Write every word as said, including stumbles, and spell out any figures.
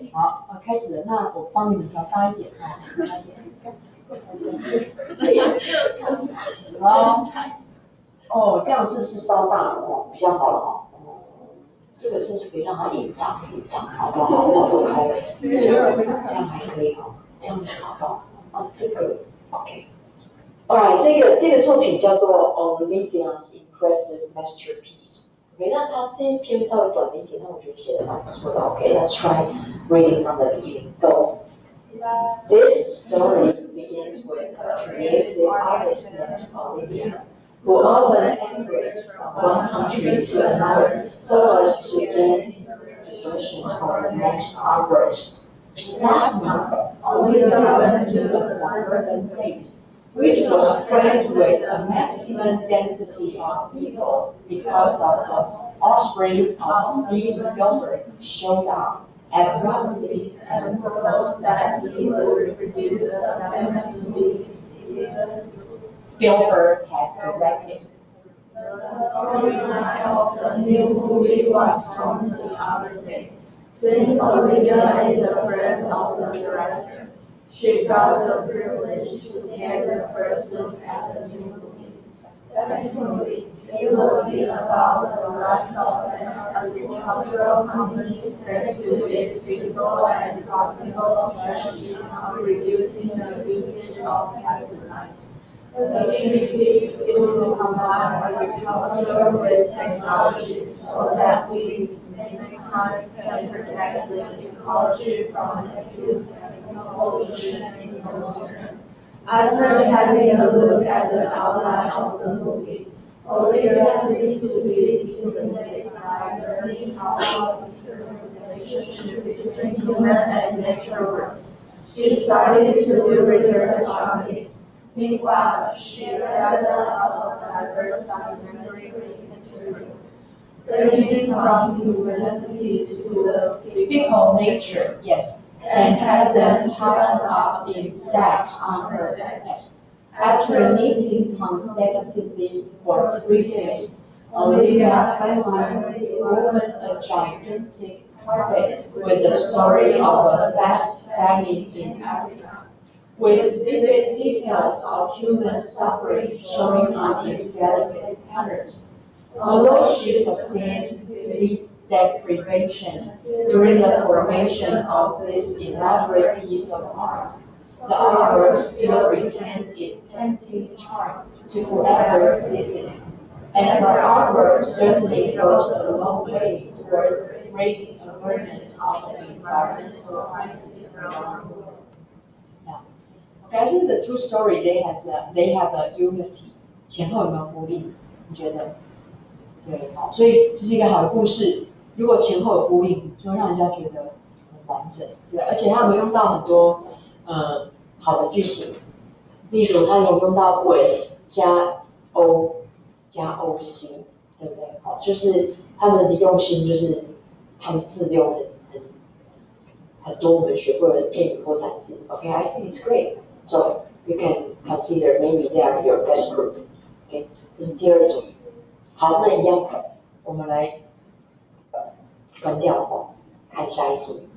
好，呃，开始了。那我帮你们调大一点啊，大一点。好。哦，这样是不是稍大了哦？比较好了哦。这个是不是可以让它隐藏隐藏，好不好？好都开，这样还可以哦，这样好不好？啊，这个 OK。Alright， 这个这个作品叫做 Olivia's Impressive Masterpiece。OK， 那它这一篇稍微短了一点，但我觉得写的蛮不错的。OK，let's try reading from the beginning. Go. This story begins with a creative artist named Olivia, who often emigrates from one country to another so as to gain inspiration for her next artworks. Last month, Olivia went to a suburban place, which was framed with a maximum density of people because of the offspring of Steve Spielberg showed up abruptly and proposed that he would reproduce a famous movie Spielberg had directed. The storyline of the new movie was formed the other day. Since Olivia is a friend of the director, she got the privilege to take the first look at the new movie. Basically, it will be about the rise of an agricultural company thanks to its feasible and practical strategy on reducing the usage of pesticides. The trick is to combine agriculture with technology so that we mankind can protect the ecology from acute pollution in the long term. After having a look at the outline of the movie, Olivia seemed to be stimulated by learning how the relationship between human and nature works. She started to do research on it. Meanwhile, she read lots of diverse documentary materials, ranging from humanities to the physical nature, yes, and had them piled up in stacks on her desk. After knitting consecutively for three days, Olivia finally woven a gigantic carpet with the story of a vast famine in Africa, with vivid details of human suffering showing on its delicate patterns. Although she sustained sleep deprivation during the formation of this elaborate piece of art, the artwork still retains its tempting charm to whoever sees it, and her artwork certainly goes a long way towards raising awareness of the environmental crisis around the world. Yeah. Okay, I think the two story they has a, they have a unity. 前后有没有呼应？你觉得？对，好，所以这是一个好的故事。如果前后有呼应，就会让人家觉得很完整，对，而且他们用到很多呃好的句型，例如他有用到 with 加 o 加 oc， 对不对？好，就是他们的用心，就是他们字用很很很多我们学过的片语或单字。Okay, I think it's great. So you can consider maybe they are your best group. Okay, 这是第二种。好，那一样，我们来关掉哦，看下一组。